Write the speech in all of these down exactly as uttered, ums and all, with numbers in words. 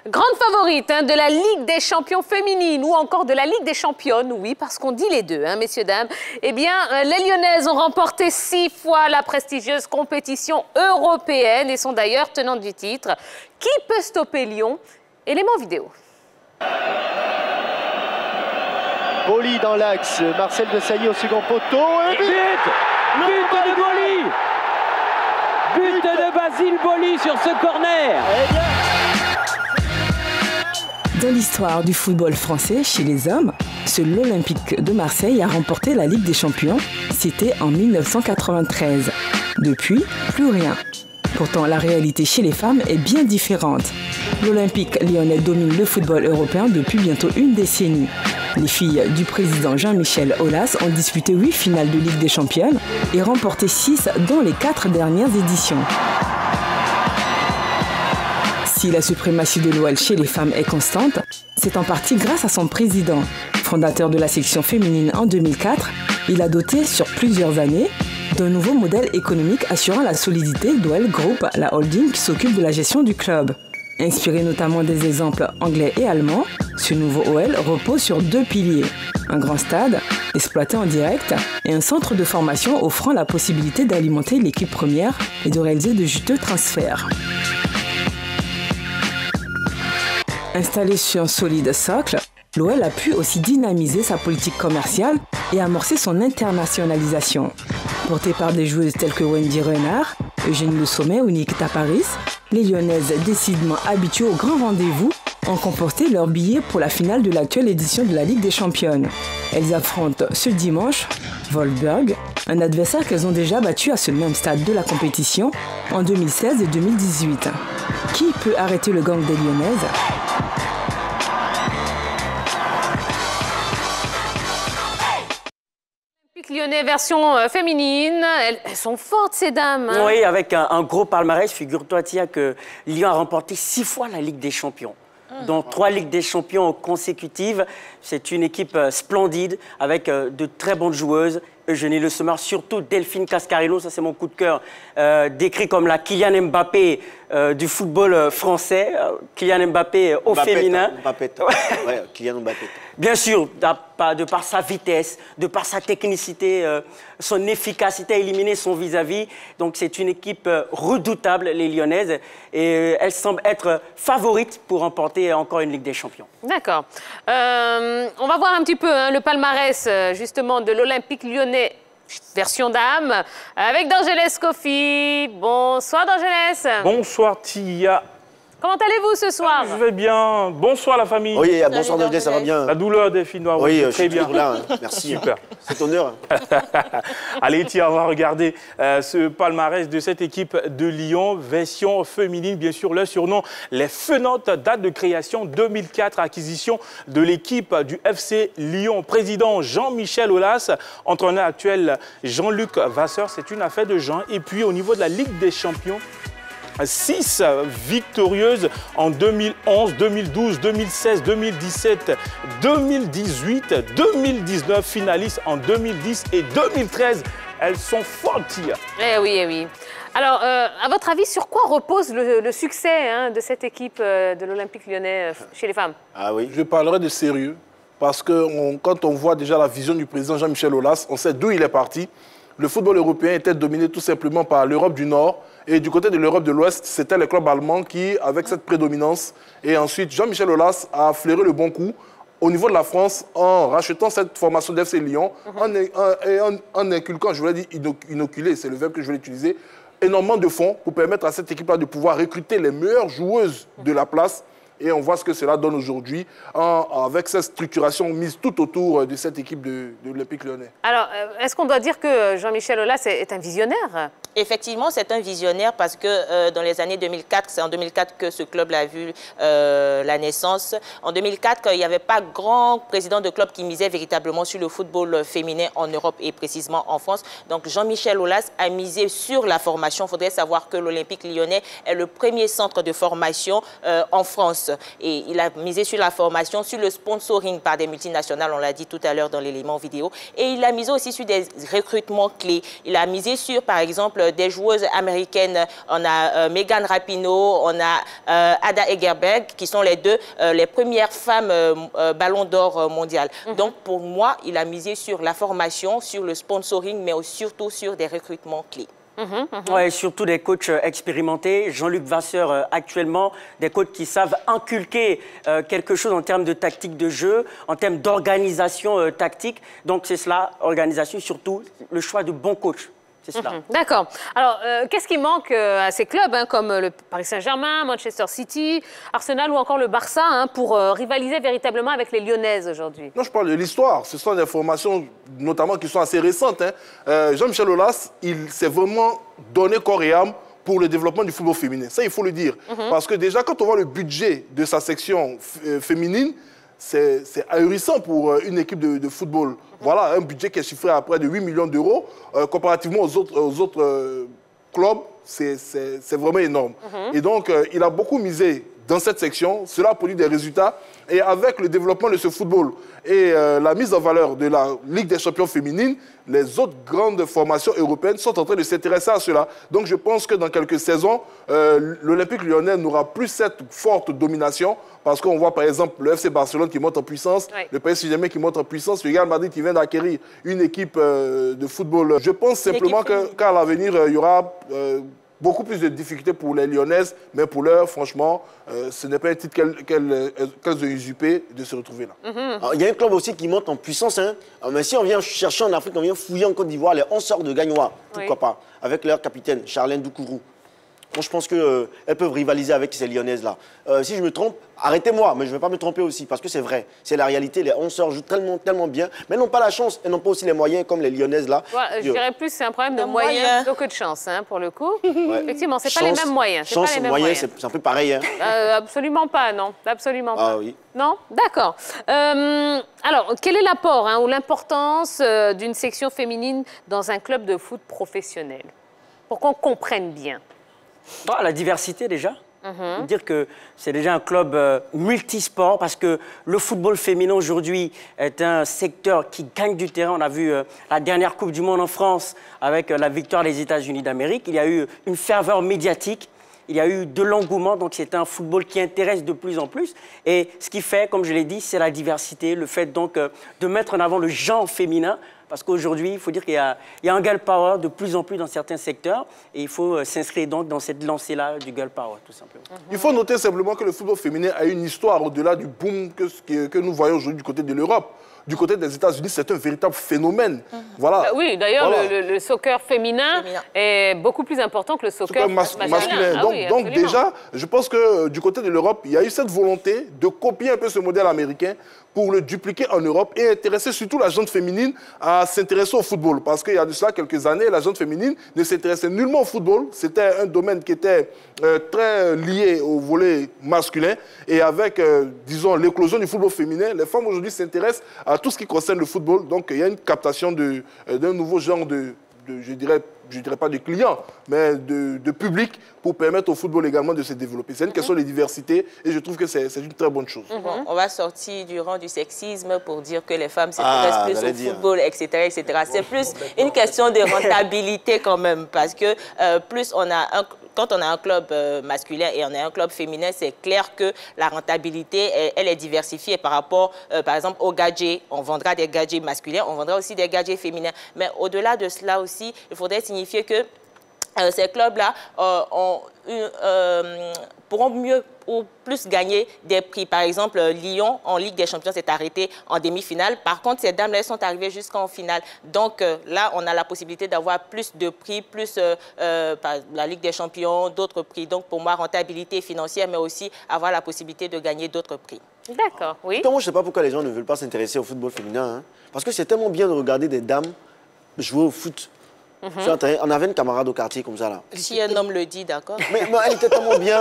Grande favorite hein, de la Ligue des champions féminines ou encore de la Ligue des championnes, oui, parce qu'on dit les deux, hein, messieurs, dames. Eh bien, euh, les Lyonnaises ont remporté six fois la prestigieuse compétition européenne et sont d'ailleurs tenantes du titre. Qui peut stopper Lyon? Élément vidéo. Boli dans l'axe, Marcel Desailly au second poteau. Et but, but, but de Boli. But de Basile Boli sur ce corner. Eh bien... Dans l'histoire du football français, chez les hommes, seul l'Olympique de Marseille a remporté la Ligue des champions. C'était en mille neuf cent quatre-vingt-treize. Depuis, plus rien. Pourtant, la réalité chez les femmes est bien différente. L'Olympique lyonnais domine le football européen depuis bientôt une décennie. Les filles du président Jean-Michel Aulas ont disputé huit finales de Ligue des champions et remporté six dans les quatre dernières éditions. Si la suprématie de l'O L chez les femmes est constante, c'est en partie grâce à son président. Fondateur de la section féminine en deux mille quatre, il a doté sur plusieurs années d'un nouveau modèle économique assurant la solidité d'O L Group, la holding qui s'occupe de la gestion du club. Inspiré notamment des exemples anglais et allemands, ce nouveau O L repose sur deux piliers. Un grand stade, exploité en direct, et un centre de formation offrant la possibilité d'alimenter l'équipe première et de réaliser de juteux transferts. Installé sur un solide socle, l'O L a pu aussi dynamiser sa politique commerciale et amorcer son internationalisation. Portée par des joueuses telles que Wendy Renard, Eugénie Le Sommet ou Nikita Paris, les Lyonnaises, décidément habituées aux grands rendez-vous, ont composté leur billet pour la finale de l'actuelle édition de la Ligue des Championnes. Elles affrontent ce dimanche Wolfsburg, un adversaire qu'elles ont déjà battu à ce même stade de la compétition en deux mille seize et deux mille dix-huit. Qui peut arrêter le gang des Lyonnaises ? Lyonnais version euh, féminine, elles, elles sont fortes ces dames. Hein. Oui, avec un, un gros palmarès, figure-toi Tia que Lyon a remporté six fois la Ligue des Champions. Mmh. Dans trois Ligues des Champions consécutives, c'est une équipe euh, splendide avec euh, de très bonnes joueuses. Eugénie Le Sommer, surtout Delphine Cascarello, ça c'est mon coup de cœur, euh, décrit comme la Kylian Mbappé euh, du football euh, français, euh, Kylian Mbappé euh, au Mbappé, féminin. Mbappé, ouais, Kylian Mbappé. Bien sûr, de par sa vitesse, de par sa technicité, euh, son efficacité à éliminer son vis-à-vis. Donc c'est une équipe euh, redoutable, les Lyonnaises, et euh, elle semble être favorite pour remporter encore une Ligue des Champions. D'accord. Euh, on va voir un petit peu hein, le palmarès justement de l'Olympique lyonnais version dame avec D'Angeles Kofi. Bonsoir D'Angeles. Bonsoir Tia. Comment allez-vous ce soir? Je vais bien. Bonsoir la famille. Oui, bonsoir D'Angeles, ça va bien. La douleur des filles noires. Oui, très je suis bien. là. Hein. Merci. Super. C'est honneur. Allez Tia, on va regarder euh, ce palmarès de cette équipe de Lyon, version féminine. Bien sûr, le surnom, les Fenantes, date de création deux mille quatre, acquisition de l'équipe du F C Lyon. Président Jean-Michel Aulas, entraîneur actuel Jean-Luc Vasseur. C'est une affaire de Jean. Et puis au niveau de la Ligue des Champions, six victorieuses en deux mille onze, deux mille douze, deux mille seize, deux mille dix-sept, deux mille dix-huit, deux mille dix-neuf, finalistes en deux mille dix et deux mille treize. Elles sont fortes. Eh oui, eh oui. Alors, euh, à votre avis, sur quoi repose le, le succès hein, de cette équipe euh, de l'Olympique lyonnais euh, chez les femmes? Ah oui. Je parlerai de sérieux, parce que on, quand on voit déjà la vision du président Jean-Michel Aulas, on sait d'où il est parti. Le football européen était dominé tout simplement par l'Europe du Nord. Et du côté de l'Europe de l'Ouest, c'était les clubs allemands qui, avec cette prédominance. Et ensuite, Jean-Michel Aulas a flairé le bon coup au niveau de la France en rachetant cette formation d'F C Lyon, mm-hmm. en, en, en inculquant, je voulais dire inoculer, c'est le verbe que je voulais utiliser, énormément de fonds pour permettre à cette équipe-là de pouvoir recruter les meilleures joueuses de la place. Et on voit ce que cela donne aujourd'hui avec cette structuration mise tout autour de cette équipe de, de l'Olympique lyonnais. Alors, est-ce qu'on doit dire que Jean-Michel Aulas est un visionnaire? Effectivement, c'est un visionnaire parce que euh, dans les années deux mille quatre, c'est en deux mille quatre que ce club a vu euh, la naissance. En deux mille quatre, il n'y avait pas grand président de club qui misait véritablement sur le football féminin en Europe et précisément en France. Donc Jean-Michel Aulas a misé sur la formation. Il faudrait savoir que l'Olympique lyonnais est le premier centre de formation euh, en France. force. Et il a misé sur la formation, sur le sponsoring par des multinationales, on l'a dit tout à l'heure dans l'élément vidéo. Et il a misé aussi sur des recrutements clés. Il a misé sur, par exemple, des joueuses américaines. On a euh, Megan Rapinoe, on a euh, Ada Egerberg, qui sont les deux, euh, les premières femmes euh, euh, ballon d'or euh, mondiales. Mm-hmm. Donc, pour moi, il a misé sur la formation, sur le sponsoring, mais surtout sur des recrutements clés. Mmh, mmh. Ouais, surtout des coachs expérimentés. Jean-Luc Vasseur, euh, actuellement, des coachs qui savent inculquer euh, quelque chose en termes de tactique de jeu, en termes d'organisation euh, tactique. Donc, c'est cela, organisation, surtout le choix de bons coachs. C'est cela. Mmh, d'accord. Alors, euh, qu'est-ce qui manque euh, à ces clubs, hein, comme le Paris Saint-Germain, Manchester City, Arsenal ou encore le Barça, hein, pour euh, rivaliser véritablement avec les Lyonnaises aujourd'hui? Non, je parle de l'histoire. Ce sont des formations, notamment, qui sont assez récentes. Hein. Euh, Jean-Michel Aulas, il s'est vraiment donné corps et âme pour le développement du football féminin. Ça, il faut le dire. Mmh. Parce que déjà, quand on voit le budget de sa section euh, féminine, c'est ahurissant pour euh, une équipe de, de football. Mmh. Voilà, un budget qui est chiffré à près de huit millions d'euros. Euh, comparativement aux autres, aux autres euh, clubs, c'est vraiment énorme. Mmh. Et donc, euh, il a beaucoup misé dans cette section. Cela a produit des résultats. Et avec le développement de ce football et euh, la mise en valeur de la Ligue des champions féminines, les autres grandes formations européennes sont en train de s'intéresser à cela. Donc je pense que dans quelques saisons, euh, l'Olympique lyonnais n'aura plus cette forte domination parce qu'on voit par exemple le F C Barcelone qui monte en puissance, oui. le P S G qui monte en puissance, le Real Madrid qui vient d'acquérir une équipe euh, de football. Je pense simplement qu'à qu l'avenir, euh, il y aura... Euh, beaucoup plus de difficultés pour les Lyonnaises, mais pour l'heure, franchement, euh, ce n'est pas un titre qu'elles qu'elles, qu'elles ont usurpé de se retrouver là. Mm-hmm. Alors, il y a un club aussi qui monte en puissance. Hein. Alors, mais si on vient chercher en Afrique, on vient fouiller en Côte d'Ivoire, les onze sœurs de Gagnois, pourquoi oui. pas, avec leur capitaine, Charlène Doukourou. Bon, je pense qu'elles euh, peuvent rivaliser avec ces Lyonnaises-là. Euh, si je me trompe, arrêtez-moi, mais je ne vais pas me tromper aussi, parce que c'est vrai. C'est la réalité. Les onze sœurs jouent tellement, tellement bien, mais n'ont pas la chance et n'ont pas aussi les moyens comme les Lyonnaises-là. Ouais, je dirais plus c'est un problème de moyens moyen. plutôt que de chance, hein, pour le coup. Ouais. Effectivement, ce n'est pas les mêmes moyens. Chance pas les mêmes moyens, c'est un peu pareil. Hein. Euh, absolument pas, non. Absolument pas. Ah oui. Non? D'accord. Euh, alors, quel est l'apport hein, ou l'importance euh, d'une section féminine dans un club de foot professionnel? Pour qu'on comprenne bien. Bon, la diversité déjà. Mm-hmm. Dire que c'est déjà un club euh, multisport parce que le football féminin aujourd'hui est un secteur qui gagne du terrain. On a vu euh, la dernière Coupe du Monde en France avec euh, la victoire des États-Unis d'Amérique. Il y a eu une ferveur médiatique. Il y a eu de l'engouement, donc c'est un football qui intéresse de plus en plus. Et ce qui fait, comme je l'ai dit, c'est la diversité, le fait donc euh, de mettre en avant le genre féminin. Parce qu'aujourd'hui, il faut dire qu'il y, y a un girl power de plus en plus dans certains secteurs et il faut euh, s'inscrire donc dans cette lancée-là du girl power, tout simplement. Mm-hmm. Il faut noter simplement que le football féminin a une histoire au-delà du boom que, que, que nous voyons aujourd'hui du côté de l'Europe. Du côté des États-Unis, c'est un véritable phénomène. Mmh. Voilà. Bah oui, d'ailleurs, voilà. le, le, le soccer féminin, féminin est beaucoup plus important que le soccer mas masculin. masculin. Ah donc, oui, donc déjà, je pense que euh, du côté de l'Europe, il y a eu cette volonté de copier un peu ce modèle américain pour le dupliquer en Europe et intéresser surtout la gente féminine à s'intéresser au football. Parce qu'il y a de cela quelques années, la gente féminine ne s'intéressait nullement au football. C'était un domaine qui était euh, très lié au volet masculin. Et avec, euh, disons, l'éclosion du football féminin, les femmes aujourd'hui s'intéressent à tout ce qui concerne le football. Donc, il y a une captation d'un euh, nouveau genre de, de, je dirais, je dirais pas de clients, mais de, de public pour permettre au football également de se développer. C'est une mm-hmm. question de diversité et je trouve que c'est une très bonne chose. Mm-hmm. Bon, on va sortir du rang du sexisme pour dire que les femmes s'intéressent ah, plus au dire. football, et cetera et cetera. C'est plus une question de rentabilité quand même parce que euh, plus on a un... Quand on a un club euh, masculin et on a un club féminin, c'est clair que la rentabilité, elle, elle est diversifiée par rapport, euh, par exemple, aux gadgets. On vendra des gadgets masculins, on vendra aussi des gadgets féminins. Mais au-delà de cela aussi, il faudrait signifier que euh, ces clubs-là euh, ont une, euh, pourront mieux ou plus gagner des prix. Par exemple, Lyon, en Ligue des Champions, s'est arrêté en demi-finale. Par contre, ces dames-là sont arrivées jusqu'en finale. Donc euh, là, on a la possibilité d'avoir plus de prix, plus euh, euh, la Ligue des Champions, d'autres prix. Donc pour moi, rentabilité financière, mais aussi avoir la possibilité de gagner d'autres prix. D'accord, oui. Moi, je ne sais pas pourquoi les gens ne veulent pas s'intéresser au football féminin. Hein. Parce que c'est tellement bien de regarder des dames jouer au foot. Mm-hmm. On avait une camarade au quartier comme ça là. Si un homme le dit, d'accord. Mais, mais elle était tellement bien.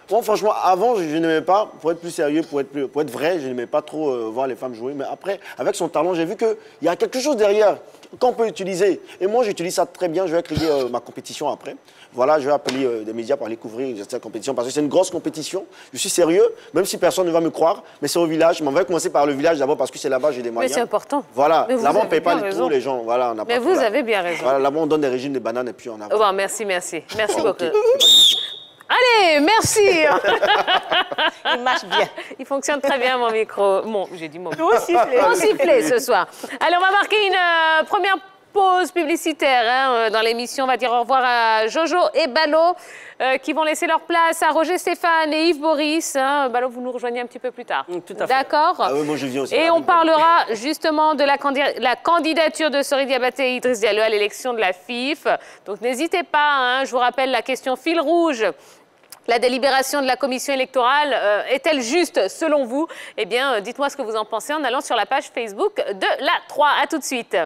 Moi, franchement, avant, je, je n'aimais pas, pour être plus sérieux, pour être, plus, pour être vrai, je n'aimais pas trop euh, voir les femmes jouer. Mais après, avec son talent, j'ai vu qu'il y a quelque chose derrière qu'on peut utiliser. Et moi, j'utilise ça très bien. Je vais créer euh, ma compétition après. Voilà, je vais appeler euh, des médias pour aller couvrir cette compétition parce que c'est une grosse compétition. Je suis sérieux, même si personne ne va me croire. Mais c'est au village. Mais on va commencer par le village d'abord parce que c'est là-bas j'ai des moyens. Mais c'est important. Voilà, là-bas on ne paye pas les trous, les gens. Voilà, on a mais pas vous là. avez bien raison. Voilà, là-bas on donne des régimes de bananes et puis on a. Oh, bon, merci, merci. Merci oh, beaucoup. Okay. Allez, merci. Il marche bien. Il fonctionne très bien, mon micro. Bon, j'ai dit mon micro. Mon sifflet ce soir. Allez, on va marquer une euh, première pause publicitaire hein, dans l'émission. On va dire au revoir à Jojo et Ballot euh, qui vont laisser leur place à Roger Stéphane et Yves Boris. Hein. Ballot, vous nous rejoignez un petit peu plus tard. Tout à fait. D'accord. Ah oui, moi je viens aussi. Et on parlera justement de la, candi la candidature de Sori Diabaté et Idriss Diallo à l'élection de la F I F. Donc n'hésitez pas, hein, je vous rappelle la question fil rouge. La délibération de la commission électorale euh, est-elle juste selon vous? Eh bien, euh, dites-moi ce que vous en pensez en allant sur la page Facebook de la trois. À tout de suite.